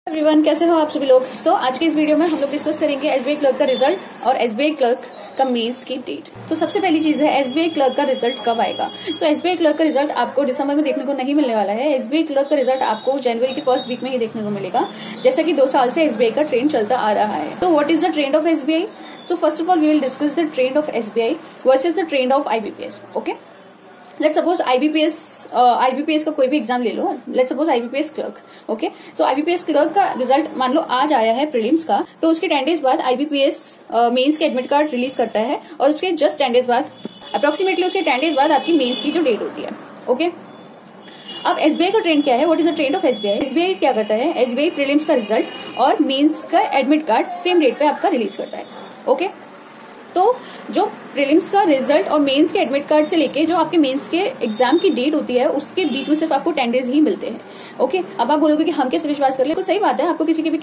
Everyone, कैसे हो आप सभी लोग। आज के इस वीडियो में हम लोग डिस्कस करेंगे एसबीआई क्लर्क का रिजल्ट और एसबीआई क्लर्क का मेंस की डेट। तो सबसे पहली चीज है एसबीआई क्लर्क का रिजल्ट कब आएगा। एसबीआई क्लर्क का रिजल्ट आपको दिसंबर में देखने को नहीं मिलने वाला है। एसबीआई क्लर्क का रिजल्ट आपको जनवरी के फर्स्ट वीक में ही देखने को मिलेगा, जैसा कि 2 साल से एसबीआई का ट्रेंड चलता आ रहा है। तो what is the trend of SBI? First of all we will discuss the trend of SBI versus the trend of IBPS. Okay, let's suppose IBPS का कोई भी एग्जाम ले लो। Let's suppose IBPS clerk. Okay, so IBPS clerk का result मान लो आज आया है प्रीलिम्स का, तो उसके 10 डेज बाद आईबीपीएस मेंस के एडमिट कार्ड रिलीज करता है और उसके जस्ट 10 डेज बाद, अप्रोक्सीमेटली उसके 10 डेज बाद आपकी मेंस की जो डेट होती है। ओके, अब एसबीआई का ट्रेंड क्या है? What is the trend of SBI? SBI क्या करता है? एसबीआई प्रीलिम्स का रिजल्ट और मेंस का एडमिट कार्ड सेम डेट पे आपका रिलीज करता है। ओके, तो जो प्रीलिम्स का रिजल्ट और मेंस के एडमिट कार्ड से लेके जो आपके मेंस के एग्जाम की डेट होती है उसके बीच में सिर्फ आपको 10 डेज ही मिलते हैं। ओके, अब आप बोलोगे कि हम कैसे विश्वास कर ले? तो सही बात है, आपको किसी के भी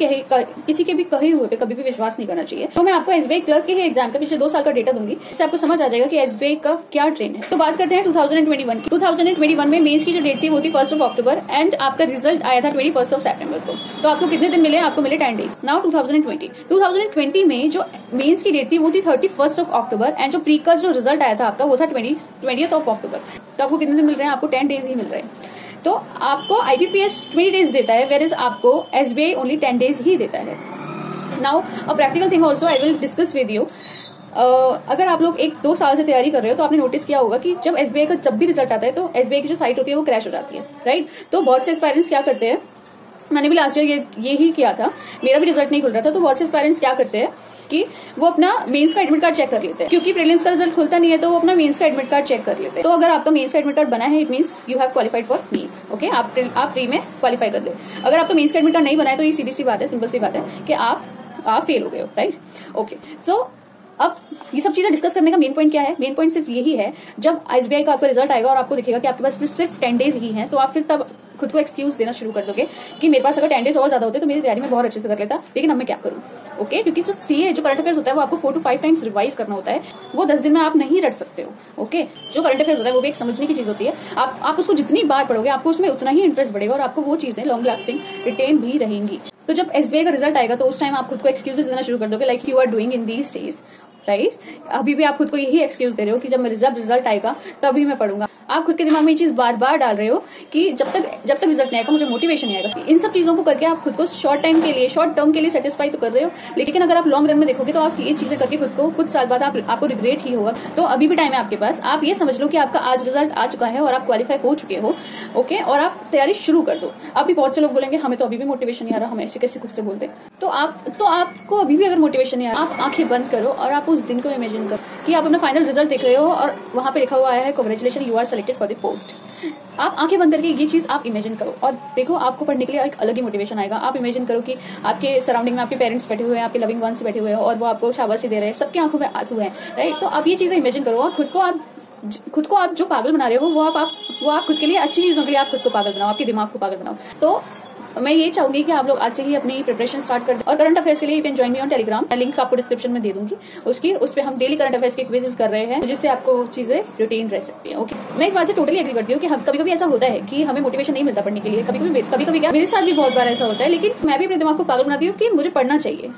कहे हुए पे कभी भी विश्वास नहीं करना चाहिए। तो मैं आपको एसबीआई क्लर्क के ही एग्जाम का पिछले 2 साल का डेटा दूंगी, इससे आपको समझ आ जाएगा कि एसबीआई का क्या ट्रेंड है। तो बात करते हैं 2021 की। 2021 में मेंस की जो डेट थी वो थी 1 अक्टूबर एंड आपका रिजल्ट आया था 21 सितंबर को। तो आपको कितने दिन मिले? आपको मिले 10 डेज। नाउ 2020 में जो मेंस की डेट थी वो थी 31 अक्टूबर एंड जो प्री का जो रिजल्ट आया था आपका वो था 20th अक्टूबर। तो आपको कितने दिन मिल रहे हैं? आपको 10 डेज ही मिल रहे हैं। तो आपको आईबीपीएस 20 डेज देता है, वेयर इज आपको एसबीआई ओनली 10 डेज ही देता है। Now a practical thing also I will discuss with you. अगर आप लोग 1-2 साल से तैयारी कर रहे हो तो आपने नोटिस किया होगा कि जब एसबीआई का जब भी रिजल्ट आता है तो एसबीआई की जो साइट होती है वो क्रैश हो जाती है, राइट। तो बहुत से एस्पायरेंट्स क्या करते हैं, मैंने भी लास्ट ईयर ये ही किया था, मेरा भी रिजल्ट नहीं खुल रहा था, तो बहुत से एस्पायरेंट्स क्या करते हैं कि वो अपना मेंस का एडमिट कार्ड चेक कर लेते हैं, क्योंकि प्रीलिम्स का रिजल्ट खुलता नहीं है तो वो अपना मेंस का एडमिट कार्ड चेक कर लेते हैं। तो अगर आपका मेंस का एडमिट कार्ड बना है, it means you have qualified for mains. Okay, आप प्री में क्वालिफाई कर ले। अगर आपका मेंस का एडमिट कार्ड नहीं बना है तो ये सीधी सी बात है, सिंपल सी बात है कि आप फेल हो गए हो, राइट। ओके, सो अब ये सब चीजें डिस्कस करने का मेन पॉइंट क्या है? मेन पॉइंट सिर्फ यही है, जब एसबीआई का आपका रिजल्ट आएगा और आपको दिखेगा कि आपके पास सिर्फ 10 डेज ही हैं, तो आप फिर तब खुद को एक्सक्यूज देना शुरू कर दोगे कि मेरे पास अगर 10 डेज और ज्यादा होते तो मेरी तैयारी में बहुत अच्छे से कर लेता, लेकिन अब मैं क्या करूं। ओके, क्योंकि जो सीए जो करंट अफेयर्स होता है वो आपको 4 to 5 टाइम्स रिवाइज करना होता है, वो 10 दिन में आप नहीं रट सकते हो। ओके, जो करंट अफेयर्स होता है वो भी एक समझने की चीज होती है। आप उसको जितनी बार पढ़ोगे आपको उसमें उतना ही इंटरेस्ट बढ़ेगा और आपको वो चीजें लॉन्ग लास्टिंग रिटेन भी रहेंगी। तो जब एसबीआई का रिजल्ट आएगा तो उस टाइम आप खुद को एक्सक्यूजेस देना शुरू कर दोगे, like you are doing in these days, right. अभी भी आप खुद को यही एक्सक्यूज दे रहे हो कि जब मेरा रिजल्ट आएगा तभी मैं पढ़ूंगा। आप खुद के दिमाग में ये चीज बार बार डाल रहे हो कि जब तक रिजल्ट नहीं आएगा मुझे मोटिवेशन नहीं आएगा। इन सब चीजों को करके आप खुद को शॉर्ट टर्म के लिए सेटिस्फाई तो कर रहे हो, लेकिन अगर आप लॉन्ग रन में देखोगे तो आप ये चीजें करके खुद को कुछ साल बाद आपको रिग्रेट ही होगा। तो अभी भी टाइम है आपके पास, आप ये समझ लो कि आपका आज रिजल्ट आ चुका है और आप क्वालिफाई हो चुके हो। ओके, और आप तैयारी शुरू कर दो। अभी बहुत से लोग बोलेंगे हमें तो अभी भी मोटिवेशन नहीं आ रहा, हम ऐसे कैसे खुद से बोलते। तो आपको अभी भी अगर मोटिवेशन नहीं आ रहा, आप आंखें बंद करो और आप उस दिन को इमेजिन करो कि आप अपना फाइनल रिजल्ट देख रहे हो और वहां पे लिखा हुआ आया है congratulation, you are selected for the post. आप आंखें बंद करके ये चीज आप इमेजिन करो और देखो, आपको पढ़ने के लिए एक अलग ही मोटिवेशन आएगा। आप इमेजिन करो कि आपके सराउंडिंग में आपके पेरेंट्स बैठे हुए हैं, आपके लविंग वंस बैठे हुए हैं और वो आपको शाबाशी दे रहे हैं, सबकी आंखों में आंसू हैं, राइट। तो आप ये चीजें इमेजिन करो और खुद को आप जो पागल बना रहे हो वो आप खुद के लिए अच्छी चीजों के लिए आप खुद को पागल बनाओ, आपके दिमाग को पागल बनाओ। तो मैं ये चाहूंगी कि आप लोग आज से ही अपनी प्रिपरेशन स्टार्ट कर दें। और करंट अफेयर्स के लिए you can join me on Telegram, link आपको डिस्क्रिप्शन में दे दूंगी उस पर हम डेली करंट अफेयर्स के क्विजेस कर रहे हैं, जिससे आपको चीजें रूटीन रह सकती है। ओके, मैं इस बात से टोटली एग्री करती हूँ कि कभी कभी ऐसा होता है कि हमें मोटिवेशन नहीं मिलता पढ़ने के लिए। कभी कभी क्या मेरे साथ भी बहुत बार ऐसा होता है, लेकिन मैं भी अपने दिमाग को पागल बनाती हूँ कि मुझे पढ़ना चाहिए,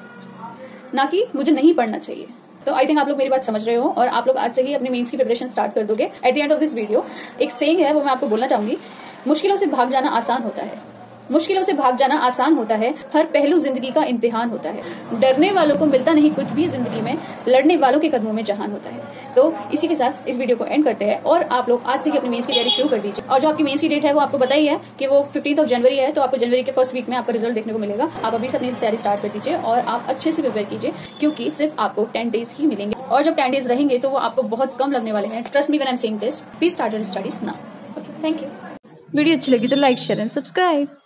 ना कि मुझे नहीं पढ़ना चाहिए। तो आई थिंक आप लोग मेरी बात समझ रहे हो और आप लोग आज से ही अपनी मेंस की प्रिपरेशन स्टार्ट कर दोगे। At the end of this video एक सेइंग है, वो मैं आपको बोलना चाहूंगी, मुश्किलों से भाग जाना आसान होता है, मुश्किलों से भाग जाना आसान होता है, हर पहलू जिंदगी का इम्तिहान होता है। डरने वालों को मिलता नहीं कुछ भी जिंदगी में, लड़ने वालों के कदमों में जहान होता है। तो इसी के साथ इस वीडियो को एंड करते हैं और आप लोग आज से ही अपनी मेंस की तैयारी शुरू कर दीजिए। और जो आपकी मेंस की डेट है वो आपको पता ही है कि वो 15 जनवरी है, तो आपको जनवरी के फर्स्ट वीक में आपका रिजल्ट देखने को मिलेगा। आप अभी से अपनी तैयारी स्टार्ट कर दीजिए और आप अच्छे से प्रिपेयर कीजिए, क्योंकि सिर्फ आपको 10 डेज ही मिलेंगे और जब 10 डेज रहेंगे तो वो आपको बहुत कम लगने वाले हैं। Trust me when I am saying this, please start your studies now. Okay, thank you. Video अच्छी लगी तो लाइक, शेयर एंड सब्सक्राइब।